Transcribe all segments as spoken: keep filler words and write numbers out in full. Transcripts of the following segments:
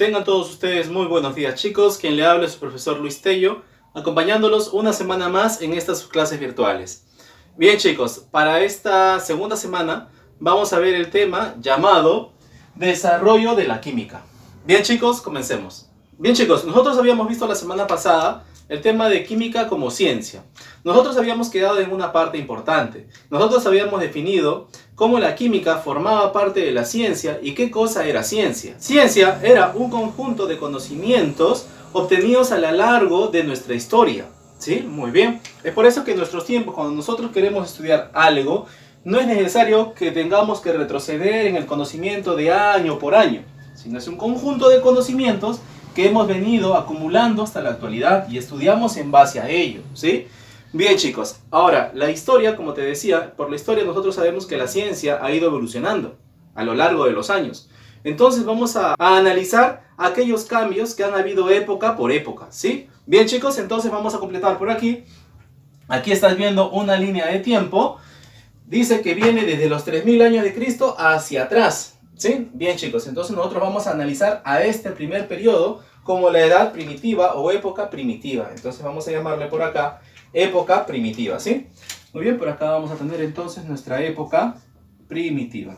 Tengan todos ustedes muy buenos días, chicos. Quien le habla es su profesor Luis Tello, acompañándolos una semana más en estas clases virtuales. Bien, chicos, para esta segunda semana vamos a ver el tema llamado Desarrollo de la Química. Bien, chicos, comencemos. Bien, chicos, nosotros habíamos visto la semana pasada el tema de química como ciencia. Nosotros habíamos quedado en una parte importante. Nosotros habíamos definido cómo la química formaba parte de la ciencia y qué cosa era ciencia. Ciencia era un conjunto de conocimientos obtenidos a lo largo de nuestra historia. ¿Sí? Muy bien. Es por eso que en nuestros tiempos, cuando nosotros queremos estudiar algo, no es necesario que tengamos que retroceder en el conocimiento de año por año, sino es un conjunto de conocimientos que hemos venido acumulando hasta la actualidad y estudiamos en base a ello, ¿sí? Bien, chicos, ahora, la historia, como te decía, por la historia nosotros sabemos que la ciencia ha ido evolucionando a lo largo de los años. Entonces vamos a, a analizar aquellos cambios que han habido época por época, ¿sí? Bien, chicos, entonces vamos a completar por aquí. Aquí estás viendo una línea de tiempo. Dice que viene desde los tres mil años de Cristo hacia atrás, ¿sí? Bien, chicos, entonces nosotros vamos a analizar a este primer periodo como la edad primitiva o época primitiva. Entonces vamos a llamarle por acá época primitiva, ¿sí? Muy bien, por acá vamos a tener entonces nuestra época primitiva.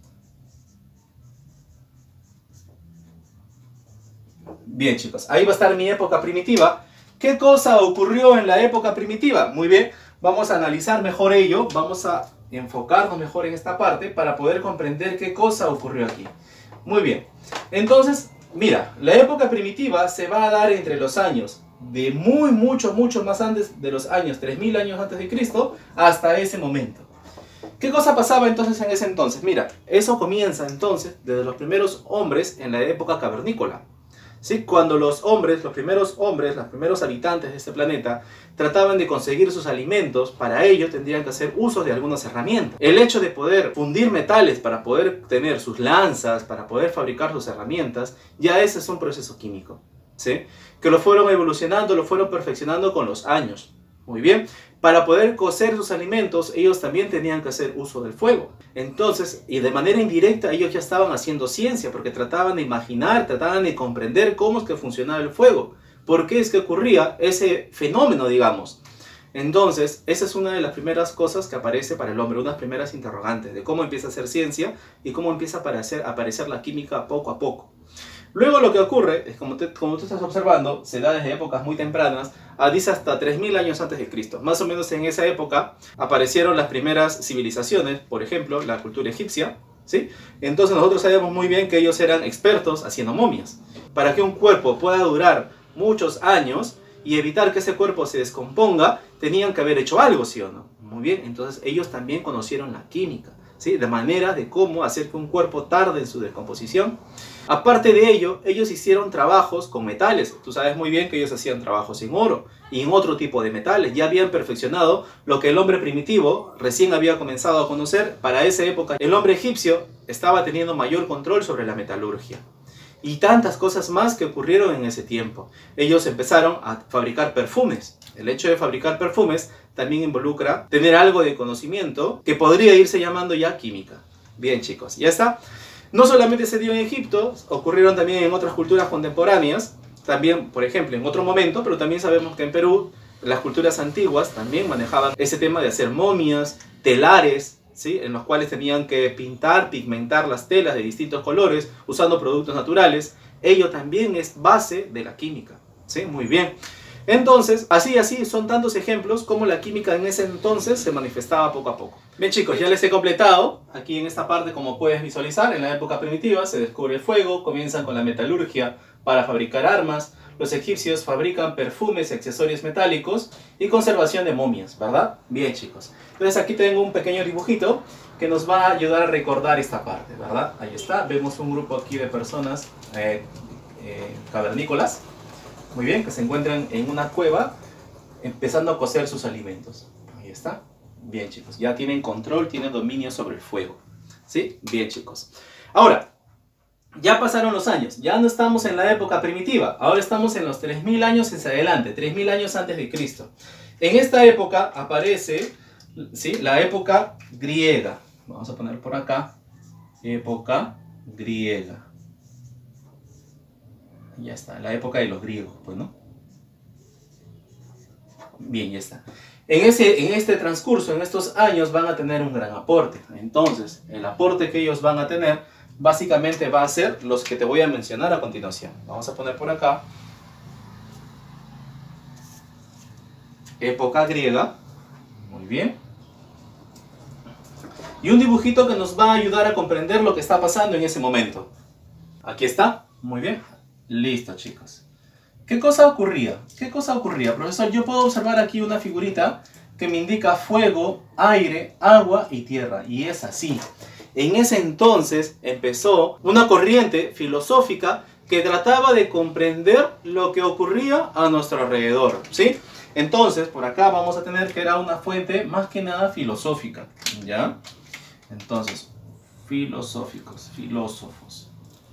Bien, chicos, ahí va a estar mi época primitiva. ¿Qué cosa ocurrió en la época primitiva? Muy bien, vamos a analizar mejor ello, vamos a enfocarnos mejor en esta parte para poder comprender qué cosa ocurrió aquí. Muy bien, entonces, mira, la época primitiva se va a dar entre los años de muy, mucho, mucho más antes de los años tres mil años antes de Cristo hasta ese momento. ¿Qué cosa pasaba entonces en ese entonces? Mira, eso comienza entonces desde los primeros hombres en la época cavernícola. ¿Sí? Cuando los hombres, los primeros hombres, los primeros habitantes de este planeta trataban de conseguir sus alimentos, para ello tendrían que hacer uso de algunas herramientas. El hecho de poder fundir metales para poder tener sus lanzas, para poder fabricar sus herramientas, ya ese es un proceso químico, ¿sí? Que lo fueron evolucionando, lo fueron perfeccionando con los años. Muy bien, para poder cocer sus alimentos, ellos también tenían que hacer uso del fuego. Entonces, y de manera indirecta, ellos ya estaban haciendo ciencia, porque trataban de imaginar, trataban de comprender cómo es que funcionaba el fuego. ¿Por qué es que ocurría ese fenómeno, digamos? Entonces, esa es una de las primeras cosas que aparece para el hombre, unas primeras interrogantes de cómo empieza a hacer ciencia y cómo empieza a aparecer, a aparecer la química poco a poco. Luego lo que ocurre es, como, te, como tú estás observando, se da desde épocas muy tempranas, a, dice hasta tres mil años antes de Cristo. Más o menos en esa época aparecieron las primeras civilizaciones, por ejemplo, la cultura egipcia, ¿sí? Entonces nosotros sabemos muy bien que ellos eran expertos haciendo momias. Para que un cuerpo pueda durar muchos años y evitar que ese cuerpo se descomponga, tenían que haber hecho algo, ¿sí o no? Muy bien, entonces ellos también conocieron la química, ¿sí? De manera de cómo hacer que un cuerpo tarde en su descomposición. Aparte de ello, ellos hicieron trabajos con metales. Tú sabes muy bien que ellos hacían trabajos en oro y en otro tipo de metales. Ya habían perfeccionado lo que el hombre primitivo recién había comenzado a conocer. Para esa época, el hombre egipcio estaba teniendo mayor control sobre la metalurgia. Y tantas cosas más que ocurrieron en ese tiempo. Ellos empezaron a fabricar perfumes. El hecho de fabricar perfumes también involucra tener algo de conocimiento que podría irse llamando ya química. Bien, chicos, ya está. No solamente se dio en Egipto, ocurrieron también en otras culturas contemporáneas, también, por ejemplo, en otro momento, pero también sabemos que en Perú, las culturas antiguas también manejaban ese tema de hacer momias, telares, ¿sí? En los cuales tenían que pintar, pigmentar las telas de distintos colores, usando productos naturales. Ello también es base de la química, ¿sí? Muy bien. Entonces, así, así, son tantos ejemplos como la química en ese entonces se manifestaba poco a poco. Bien, chicos, ya les he completado. Aquí en esta parte, como puedes visualizar, en la época primitiva se descubre el fuego, comienzan con la metalurgia para fabricar armas. Los egipcios fabrican perfumes y accesorios metálicos y conservación de momias, ¿verdad? Bien, chicos. Entonces aquí tengo un pequeño dibujito que nos va a ayudar a recordar esta parte, ¿verdad? Ahí está, vemos un grupo aquí de personas eh, eh, cavernícolas. Muy bien, que se encuentran en una cueva empezando a cocer sus alimentos. Ahí está. Bien, chicos, ya tienen control, tienen dominio sobre el fuego. ¿Sí? Bien, chicos. Ahora, ya pasaron los años, ya no estamos en la época primitiva, ahora estamos en los tres mil años hacia adelante, tres mil años antes de Cristo. En esta época aparece, ¿sí?, la época griega. Vamos a poner por acá, época griega. Ya está, la época de los griegos, pues, ¿no? Bien, ya está. En, ese, en este transcurso, en estos años, van a tener un gran aporte. Entonces, el aporte que ellos van a tener, básicamente va a ser los que te voy a mencionar a continuación. Vamos a poner por acá. Época griega. Muy bien. Y un dibujito que nos va a ayudar a comprender lo que está pasando en ese momento. Aquí está. Muy bien. Listo, chicos. ¿Qué cosa ocurría? ¿Qué cosa ocurría? Profesor, yo puedo observar aquí una figurita que me indica fuego, aire, agua y tierra. Y es así. En ese entonces empezó una corriente filosófica que trataba de comprender lo que ocurría a nuestro alrededor, ¿sí? Entonces, por acá vamos a tener que era una fuente más que nada filosófica, ¿ya? Entonces, filosóficos, filósofos.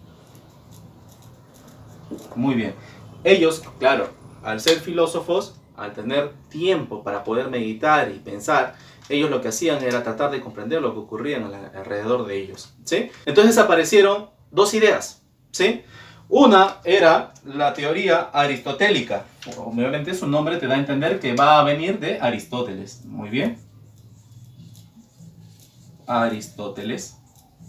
Muy bien. Ellos, claro, al ser filósofos, al tener tiempo para poder meditar y pensar, ellos lo que hacían era tratar de comprender lo que ocurría alrededor de ellos, ¿sí? Entonces aparecieron dos ideas, ¿sí? Una era la teoría aristotélica. Obviamente su nombre te da a entender que va a venir de Aristóteles. Muy bien. Aristóteles.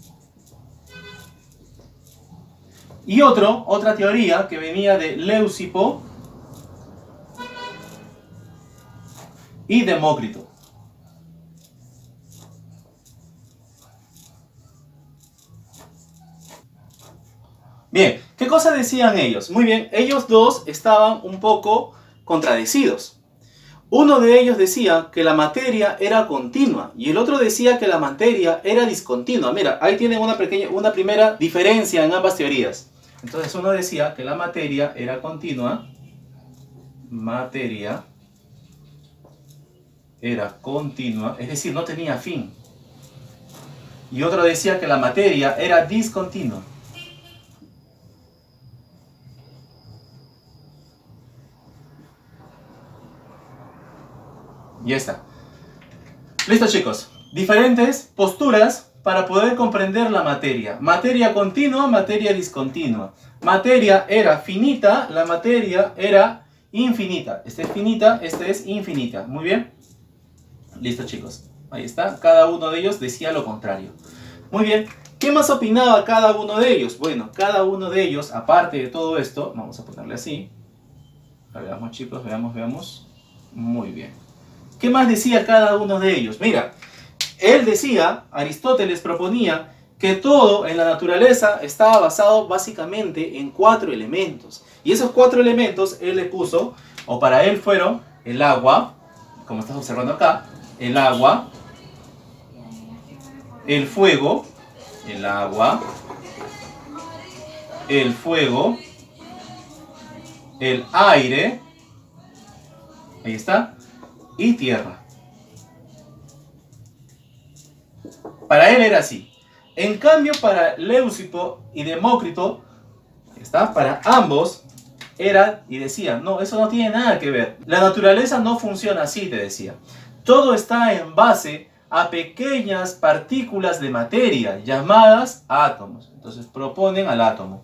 Y otro, otra teoría que venía de Leucipo y Demócrito. Bien, ¿qué cosa decían ellos? Muy bien, ellos dos estaban un poco contradecidos. Uno de ellos decía que la materia era continua y el otro decía que la materia era discontinua. Mira, ahí tienen una, pequeña, una primera diferencia en ambas teorías. Entonces uno decía que la materia era continua, materia era continua, es decir, no tenía fin. Y otro decía que la materia era discontinua. Ya está. Listo, chicos. Diferentes posturas para poder comprender la materia. Materia continua, materia discontinua. Materia era finita, la materia era infinita. Esta es finita, esta es infinita. Muy bien. Listo, chicos. Ahí está. Cada uno de ellos decía lo contrario. Muy bien. ¿Qué más opinaba cada uno de ellos? Bueno, cada uno de ellos, aparte de todo esto, vamos a ponerle así. Veamos, chicos, veamos, veamos. Muy bien. ¿Qué más decía cada uno de ellos? Mira, él decía, Aristóteles proponía, que todo en la naturaleza estaba basado básicamente en cuatro elementos. Y esos cuatro elementos él le puso, o para él fueron, el agua, como estás observando acá, el agua, el fuego, el agua, el fuego, el aire, ahí está, y tierra. Para él era así. En cambio, para Leucipo y Demócrito, ¿está? Para ambos, era y decía, no, eso no tiene nada que ver. La naturaleza no funciona así, te decía. Todo está en base a pequeñas partículas de materia, llamadas átomos. Entonces proponen al átomo.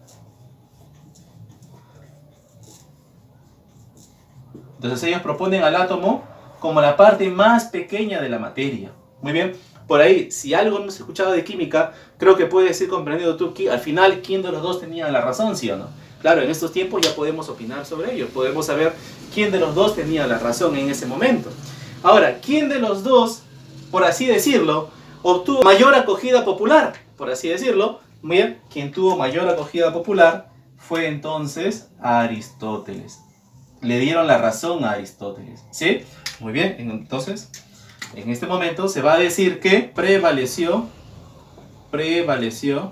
Entonces ellos proponen al átomo como la parte más pequeña de la materia. Muy bien. Por ahí, si algo no has escuchado de química, creo que puedes ir comprendiendo tú que al final quién de los dos tenía la razón, ¿sí o no? Claro, en estos tiempos ya podemos opinar sobre ello. Podemos saber quién de los dos tenía la razón en ese momento. Ahora, ¿quién de los dos, por así decirlo, obtuvo mayor acogida popular? Por así decirlo. Muy bien. Quien tuvo mayor acogida popular fue entonces Aristóteles. Le dieron la razón a Aristóteles, ¿sí? Muy bien, entonces, en este momento se va a decir que prevaleció, prevaleció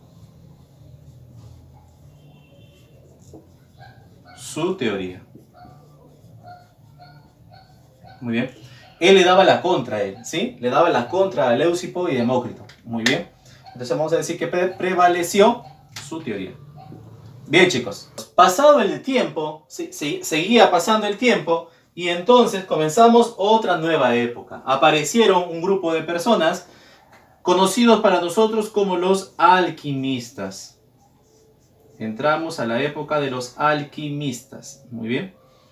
su teoría. Muy bien. Él le daba la contra a él, ¿sí? Le daba la contra a Leucipo y Demócrito. Muy bien. Entonces vamos a decir que pre prevaleció su teoría. Bien, chicos, pasado el tiempo, sí, sí, seguía pasando el tiempo y entonces comenzamos otra nueva época. Aparecieron un grupo de personas conocidos para nosotros como los alquimistas. entramos a la época de los alquimistas. Muy bien.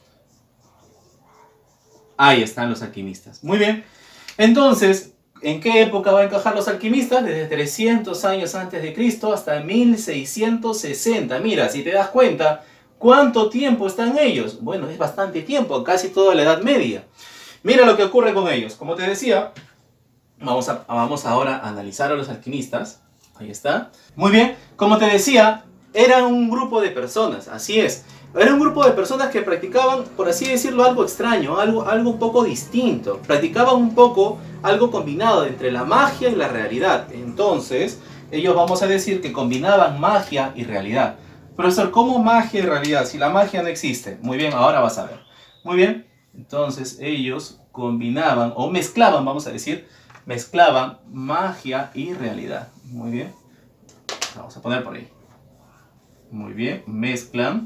Ahí están los alquimistas. Muy bien. Entonces, ¿en qué época va a encajar los alquimistas? Desde trescientos años antes de Cristo hasta mil seiscientos sesenta. Mira, si te das cuenta, ¿cuánto tiempo están ellos? Bueno, es bastante tiempo, casi toda la Edad Media. Mira lo que ocurre con ellos. Como te decía, vamos, a, vamos ahora a analizar a los alquimistas. Ahí está. Muy bien, como te decía, era un grupo de personas, así es. Era un grupo de personas que practicaban, por así decirlo, algo extraño, algo, algo un poco distinto. Practicaban un poco algo combinado entre la magia y la realidad. Entonces, ellos vamos a decir que combinaban magia y realidad. Profesor, ¿cómo magia y realidad? Si la magia no existe. Muy bien, ahora vas a ver. Muy bien, entonces ellos combinaban o mezclaban, vamos a decir, mezclaban magia y realidad. Muy bien, vamos a poner por ahí. Muy bien, mezclan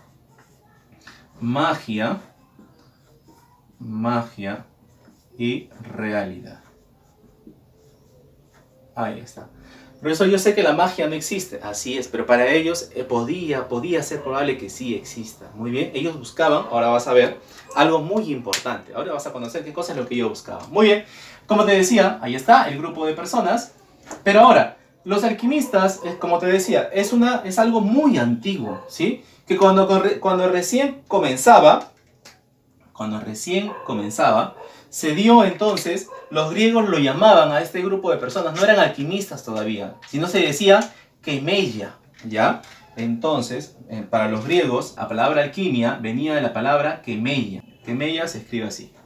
magia, magia y realidad. Ahí está. Profesor, yo sé que la magia no existe, así es, pero para ellos eh, podía, podía ser probable que sí exista. Muy bien, ellos buscaban, ahora vas a ver, algo muy importante. Ahora vas a conocer qué cosa es lo que ellos buscaban. Muy bien, como te decía, ahí está el grupo de personas. Pero ahora, los alquimistas, eh, como te decía, es, una, es algo muy antiguo, ¿sí? Que cuando, cuando recién comenzaba, cuando recién comenzaba, se dio entonces, los griegos lo llamaban a este grupo de personas, no eran alquimistas todavía, sino se decía kemeia, ¿ya? Entonces, eh, para los griegos, la palabra alquimia venía de la palabra kemeia. Kemeia se escribe así.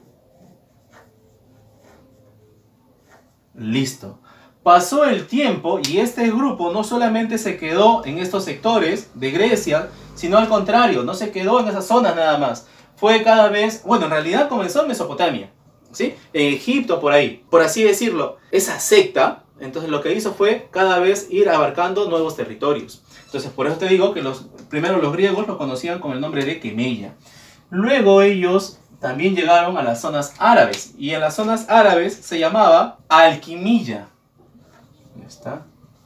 Listo. Pasó el tiempo y este grupo no solamente se quedó en estos sectores de Grecia, sino al contrario, no se quedó en esas zonas nada más. Fue cada vez, bueno, en realidad comenzó en Mesopotamia, ¿sí? En Egipto, por ahí, por así decirlo. Esa secta, entonces lo que hizo fue cada vez ir abarcando nuevos territorios. Entonces, por eso te digo que los, primero los griegos lo conocían con el nombre de kemeia. Luego ellos también llegaron a las zonas árabes, y en las zonas árabes se llamaba alquimia. Ahí está.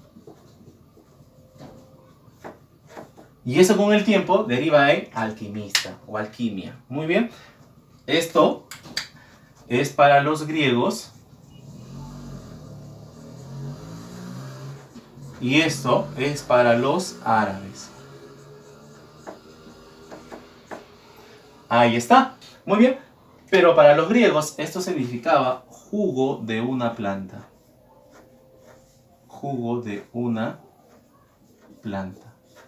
Y eso con el tiempo deriva en alquimista o alquimia. Muy bien. Esto es para los griegos. Y esto es para los árabes. Ahí está. Muy bien. Pero para los griegos esto significaba jugo de una planta. Jugo de una planta.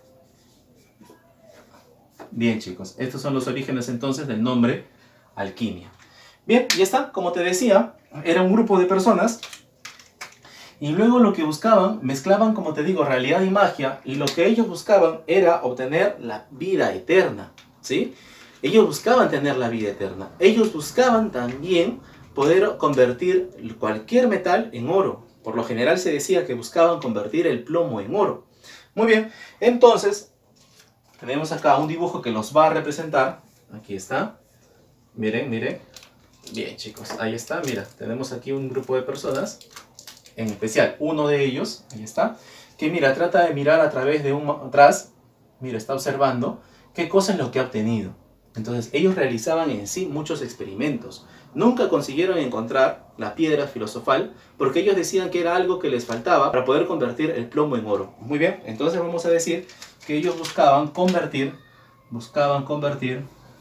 Bien, chicos, estos son los orígenes entonces del nombre alquimia. Bien, ya está, como te decía, era un grupo de personas y luego lo que buscaban, mezclaban, como te digo, realidad y magia, y lo que ellos buscaban era obtener la vida eterna, ¿sí? Ellos buscaban tener la vida eterna. Ellos buscaban también poder convertir cualquier metal en oro. Por lo general se decía que buscaban convertir el plomo en oro. Muy bien, entonces tenemos acá un dibujo que los va a representar. Aquí está. Miren, miren. Bien, chicos, ahí está. Mira, tenemos aquí un grupo de personas. En especial, uno de ellos, ahí está. Que mira, trata de mirar a través de un atrás. Mira, está observando qué cosa es lo que ha obtenido. Entonces, ellos realizaban en sí muchos experimentos. Nunca consiguieron encontrar la piedra filosofal porque ellos decían que era algo que les faltaba para poder convertir el plomo en oro. Muy bien, entonces vamos a decir que ellos buscaban convertir, buscaban convertir,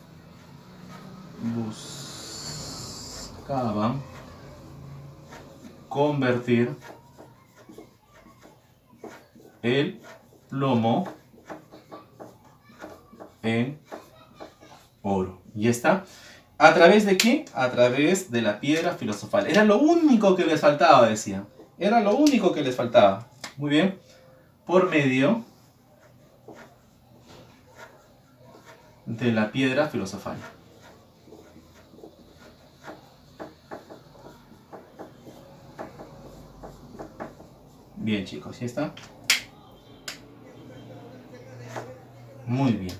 buscaban convertir el plomo en oro. ¿Y está? ¿A través de qué? A través de la piedra filosofal. Era lo único que les faltaba, decía. Era lo único que les faltaba. Muy bien. Por medio de la piedra filosofal. Bien, chicos, ¿ya está? Muy bien.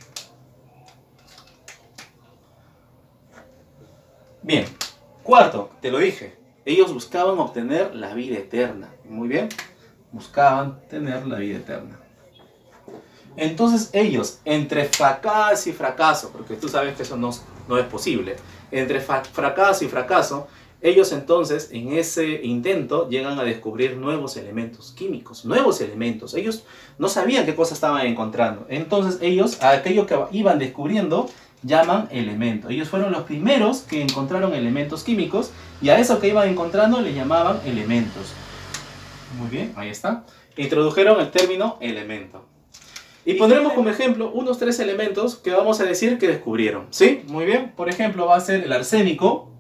Bien, cuarto, te lo dije, ellos buscaban obtener la vida eterna. Muy bien, buscaban tener la vida eterna. Entonces ellos, entre fracaso y fracaso, porque tú sabes que eso no, no es posible, entre fracaso y fracaso, ellos entonces en ese intento llegan a descubrir nuevos elementos químicos, nuevos elementos. Ellos no sabían qué cosas estaban encontrando. Entonces ellos, a aquello que iban descubriendo, llaman elemento. Ellos fueron los primeros que encontraron elementos químicos y a eso que iban encontrando le llamaban elementos. Muy bien, ahí está. Introdujeron el término elemento. Y pondremos como ejemplo unos tres elementos que vamos a decir que descubrieron. ¿Sí? Muy bien. Por ejemplo, va a ser el arsénico,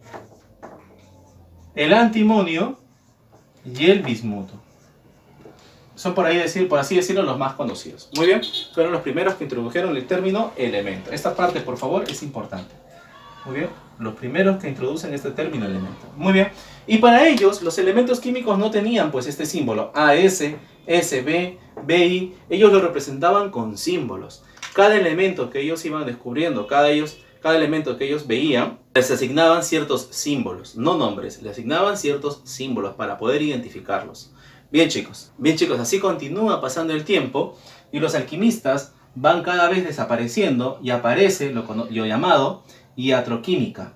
el antimonio y el bismuto. Son por ahí decir, por así decirlo, los más conocidos. Muy bien. Fueron los primeros que introdujeron el término elemento. Esta parte, por favor, es importante. Muy bien. Los primeros que introducen este término elemento. Muy bien. Y para ellos, los elementos químicos no tenían pues este símbolo A S, S B, B I. Ellos lo representaban con símbolos. Cada elemento que ellos iban descubriendo, cada, ellos, cada elemento que ellos veían, les asignaban ciertos símbolos, no nombres, les asignaban ciertos símbolos para poder identificarlos. Bien chicos, bien chicos, así continúa pasando el tiempo y los alquimistas van cada vez desapareciendo y aparece lo, lo llamado iatroquímica.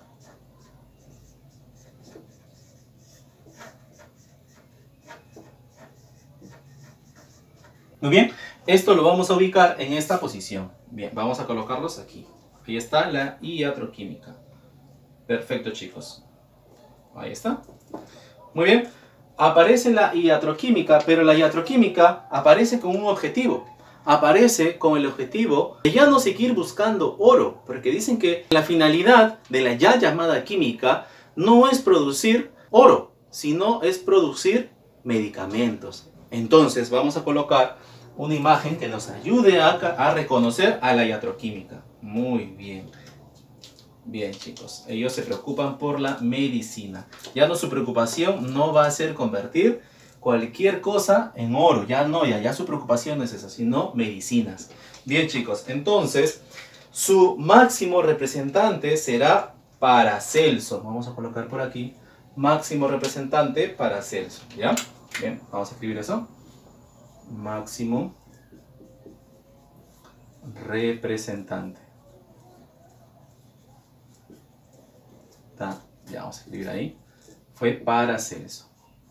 Muy bien, esto lo vamos a ubicar en esta posición. Bien, vamos a colocarlos aquí. Ahí está la iatroquímica. Perfecto chicos. Ahí está. Muy bien. Aparece la iatroquímica, pero la iatroquímica aparece con un objetivo. Aparece con el objetivo de ya no seguir buscando oro, porque dicen que la finalidad de la ya llamada química no es producir oro, sino es producir medicamentos. Entonces vamos a colocar una imagen que nos ayude a, a reconocer a la iatroquímica. Muy bien. Bien chicos, ellos se preocupan por la medicina. Ya no, su preocupación no va a ser convertir cualquier cosa en oro. Ya no, ya, ya su preocupación no es esa, sino medicinas. Bien chicos, entonces su máximo representante será Paracelso. Vamos a colocar por aquí máximo representante Paracelso. ¿Ya? Bien, vamos a escribir eso. Máximo representante. Ya vamos a escribir ahí. Fue Paracelso.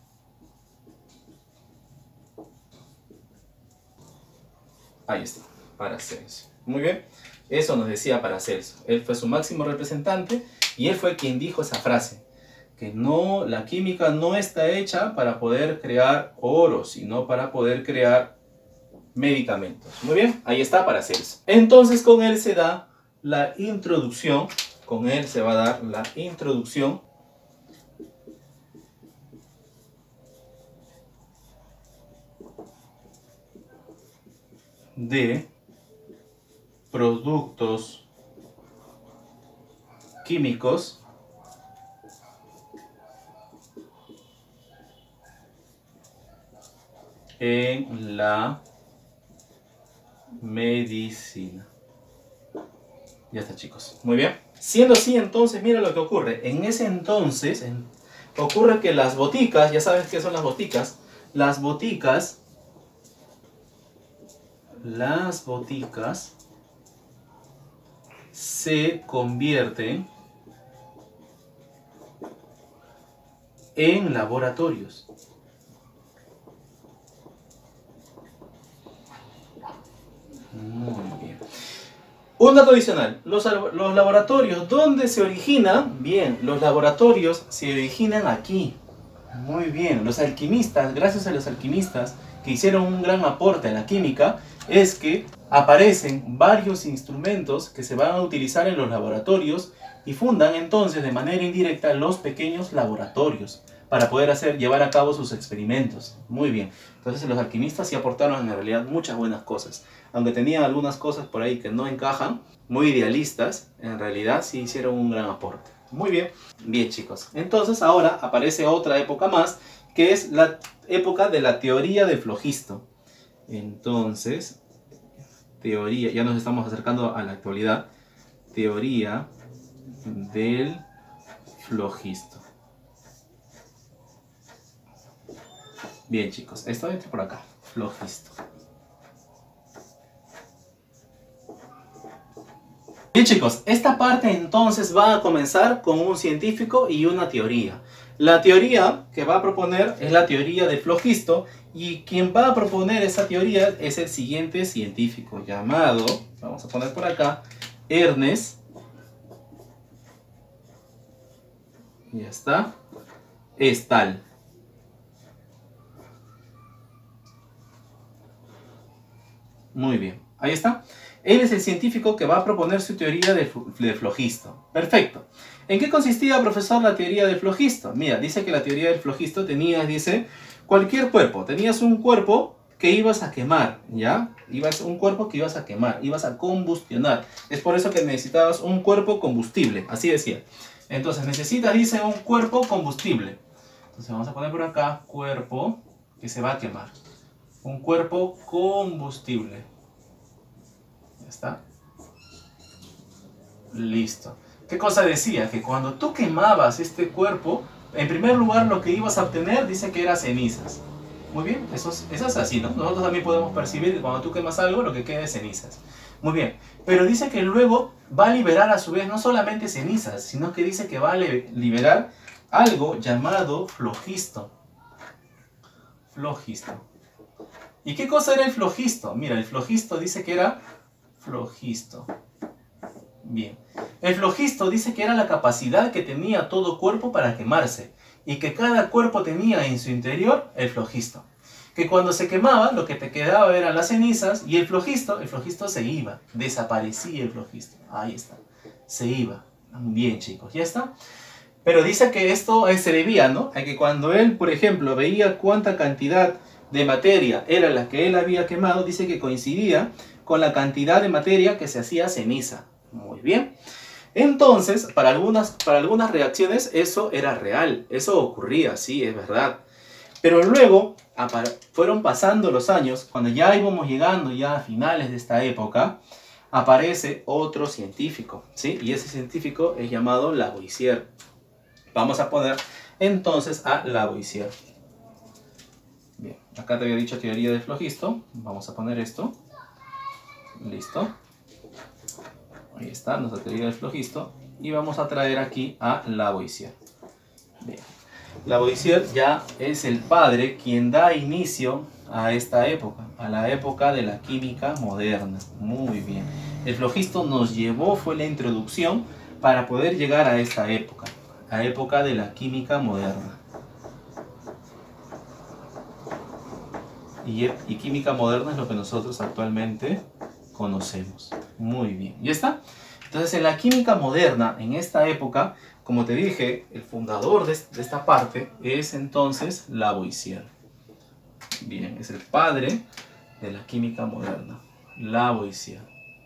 Ahí está, Paracelso. Muy bien. Eso nos decía Paracelso. Él fue su máximo representante y él fue quien dijo esa frase. Que no, la química no está hecha para poder crear oro, sino para poder crear medicamentos. Muy bien, ahí está Paracelso. Entonces con él se da la introducción. Con él se va a dar la introducción de productos químicos en la medicina. Ya está chicos, muy bien. Siendo así entonces, mira lo que ocurre. En ese entonces en, ocurre que las boticas, ya sabes qué son las boticas, las boticas, las boticas se convierten en laboratorios. Muy bien. Un dato adicional, los, los laboratorios, ¿dónde se originan? Bien, los laboratorios se originan aquí. Muy bien, los alquimistas, gracias a los alquimistas que hicieron un gran aporte en la química, es que aparecen varios instrumentos que se van a utilizar en los laboratorios y fundan entonces de manera indirecta los pequeños laboratorios para poder hacer, llevar a cabo sus experimentos. Muy bien, entonces los alquimistas sí aportaron en realidad muchas buenas cosas. Aunque tenían algunas cosas por ahí que no encajan, muy idealistas, en realidad sí hicieron un gran aporte. Muy bien, bien chicos. Entonces ahora aparece otra época más, que es la época de la teoría del flogisto. Entonces, teoría, ya nos estamos acercando a la actualidad, teoría del flogisto. Bien chicos, esto entra por acá, flogisto. Bien chicos, esta parte entonces va a comenzar con un científico y una teoría. La teoría que va a proponer es la teoría del flogisto y quien va a proponer esa teoría es el siguiente científico llamado, vamos a poner por acá, Ernest, ya está, Stahl. Muy bien, ahí está. Él es el científico que va a proponer su teoría del de flogisto. Perfecto. ¿En qué consistía, profesor, la teoría del flogisto? Mira, dice que la teoría del flogisto tenía, dice, cualquier cuerpo. Tenías un cuerpo que ibas a quemar, ¿ya? Ibas, un cuerpo que ibas a quemar, ibas a combustionar. Es por eso que necesitabas un cuerpo combustible, así decía. Entonces, necesitas, dice, un cuerpo combustible. Entonces, vamos a poner por acá, cuerpo que se va a quemar. Un cuerpo combustible. Ya está. Listo. ¿Qué cosa decía? Que cuando tú quemabas este cuerpo, en primer lugar lo que ibas a obtener dice que era cenizas. Muy bien, eso es, eso es así, ¿no? Nosotros también podemos percibir que cuando tú quemas algo lo que queda es cenizas. Muy bien, pero dice que luego va a liberar a su vez no solamente cenizas, sino que dice que va a liberar algo llamado flogisto. Flogisto. ¿Y qué cosa era el flogisto? Mira, el flogisto dice que era flogisto. Bien. El flogisto dice que era la capacidad que tenía todo cuerpo para quemarse y que cada cuerpo tenía en su interior el flogisto. Que cuando se quemaba lo que te quedaba eran las cenizas y el flogisto, el flogisto se iba, desaparecía el flogisto. Ahí está, se iba. Bien chicos, ya está. Pero dice que esto se debía, ¿no? A que cuando él, por ejemplo, veía cuánta cantidad de materia era la que él había quemado, dice que coincidía con la cantidad de materia que se hacía ceniza. Muy bien. Entonces, para algunas, para algunas reacciones eso era real, eso ocurría, sí, es verdad. Pero luego fueron pasando los años, cuando ya íbamos llegando ya a finales de esta época, aparece otro científico, ¿sí? Y ese científico es llamado Lavoisier. Vamos a poner entonces a Lavoisier. Bien, acá te había dicho teoría del flogisto. Vamos a poner esto. Listo. Ahí está, nuestra teoría del flogisto. Y vamos a traer aquí a Lavoisier. Bien. Lavoisier ya es el padre quien da inicio a esta época, a la época de la química moderna. Muy bien. El flogisto nos llevó, fue la introducción para poder llegar a esta época, a la época de la química moderna. Y, y química moderna es lo que nosotros actualmente conocemos. Muy bien, ¿ya está? Entonces en la química moderna, en esta época, como te dije, el fundador de, de esta parte es entonces Lavoisier. Bien, es el padre de la química moderna, Lavoisier.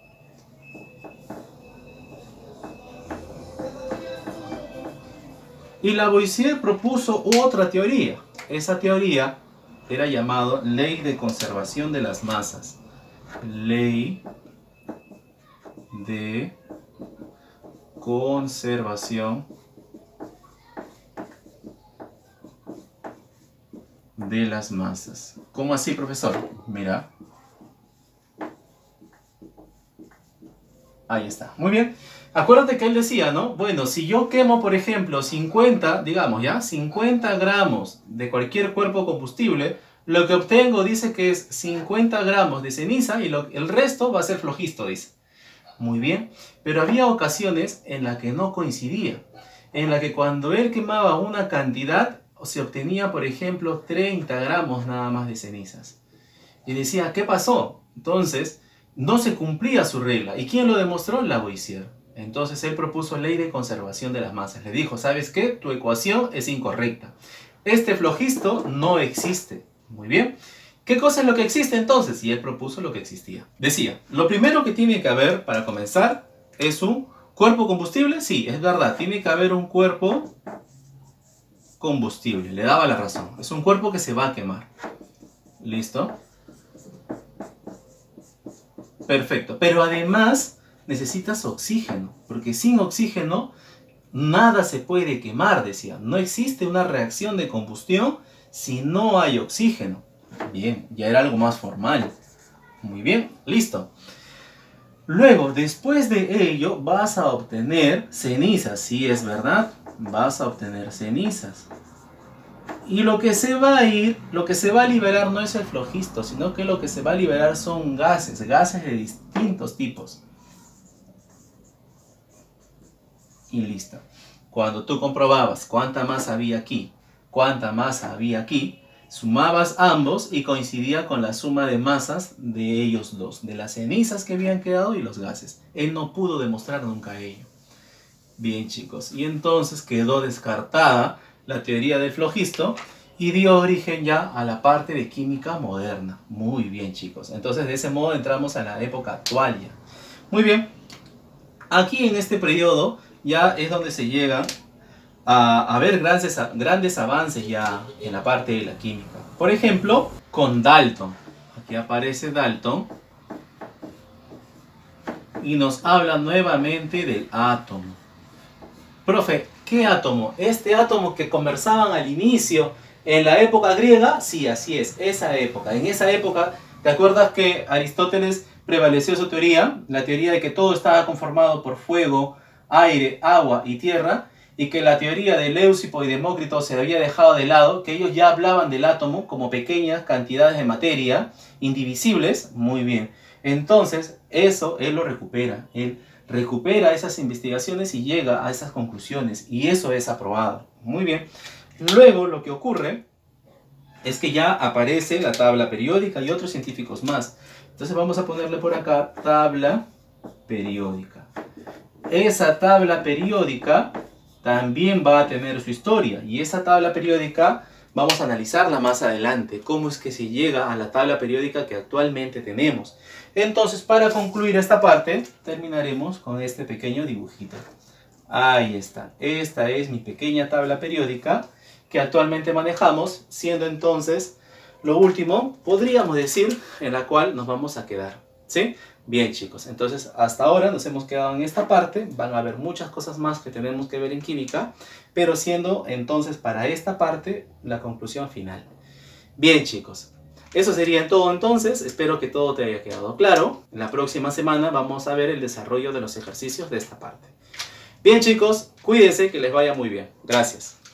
Y Lavoisier propuso otra teoría. Esa teoría era llamado Ley de Conservación de las Masas. Ley de Conservación de las masas. ¿Cómo así, profesor? Mira. Ahí está. Muy bien. Acuérdate que él decía, ¿no? Bueno, si yo quemo, por ejemplo, cincuenta, digamos, ¿ya? cincuenta gramos de cualquier cuerpo combustible, lo que obtengo dice que es cincuenta gramos de ceniza y lo, el resto va a ser flogisto, dice. Muy bien. Pero había ocasiones en las que no coincidía. En la que cuando él quemaba una cantidad, se obtenía, por ejemplo, treinta gramos nada más de cenizas. Y decía, ¿qué pasó? Entonces, no se cumplía su regla. ¿Y quién lo demostró? Lavoisier. Entonces, él propuso ley de conservación de las masas. Le dijo, ¿sabes qué? Tu ecuación es incorrecta. Este flogisto no existe. Muy bien. ¿Qué cosa es lo que existe entonces? Y él propuso lo que existía. Decía, lo primero que tiene que haber para comenzar es un cuerpo combustible. Sí, es verdad. Tiene que haber un cuerpo combustible. Le daba la razón. Es un cuerpo que se va a quemar. ¿Listo? Perfecto. Pero además necesitas oxígeno. Porque sin oxígeno nada se puede quemar, decía. No existe una reacción de combustión si no hay oxígeno. Bien, ya era algo más formal. Muy bien, listo. Luego, después de ello, vas a obtener cenizas. Sí, es verdad, vas a obtener cenizas. Y lo que se va a ir, lo que se va a liberar no es el flogisto, sino que lo que se va a liberar son gases, gases de distintos tipos. Y listo. Cuando tú comprobabas cuánta masa había aquí, cuánta masa había aquí, sumabas ambos y coincidía con la suma de masas de ellos dos, de las cenizas que habían quedado y los gases. Él no pudo demostrar nunca ello. Bien, chicos, y entonces quedó descartada la teoría del flogisto y dio origen ya a la parte de química moderna. Muy bien, chicos. Entonces de ese modo entramos a la época actual ya. Muy bien. Aquí en este periodo ya es donde se llega a, a ver grandes, grandes avances ya en la parte de la química. Por ejemplo, con Dalton. Aquí aparece Dalton y nos habla nuevamente del átomo. Profe, ¿qué átomo? ¿Este átomo que conversaban al inicio en la época griega? Sí, así es, esa época. En esa época, ¿te acuerdas que Aristóteles prevaleció su teoría? La teoría de que todo estaba conformado por fuego, aire, agua y tierra, y que la teoría de Leucipo y Demócrito se había dejado de lado, que ellos ya hablaban del átomo como pequeñas cantidades de materia, indivisibles. Muy bien. Entonces, eso él lo recupera. Él recupera esas investigaciones y llega a esas conclusiones, y eso es aprobado. Muy bien. Luego lo que ocurre es que ya aparece la tabla periódica y otros científicos más. Entonces vamos a ponerle por acá tabla periódica. Esa tabla periódica también va a tener su historia, y esa tabla periódica vamos a analizarla más adelante, cómo es que se llega a la tabla periódica que actualmente tenemos. Entonces, para concluir esta parte, terminaremos con este pequeño dibujito. Ahí está. Esta es mi pequeña tabla periódica que actualmente manejamos, siendo entonces lo último, podríamos decir, en la cual nos vamos a quedar. ¿Sí? Bien, chicos. Entonces, hasta ahora nos hemos quedado en esta parte. Van a haber muchas cosas más que tenemos que ver en química, pero siendo entonces para esta parte la conclusión final. Bien, chicos. Eso sería todo entonces. Espero que todo te haya quedado claro. En la próxima semana vamos a ver el desarrollo de los ejercicios de esta parte. Bien, chicos, cuídense, que les vaya muy bien. Gracias.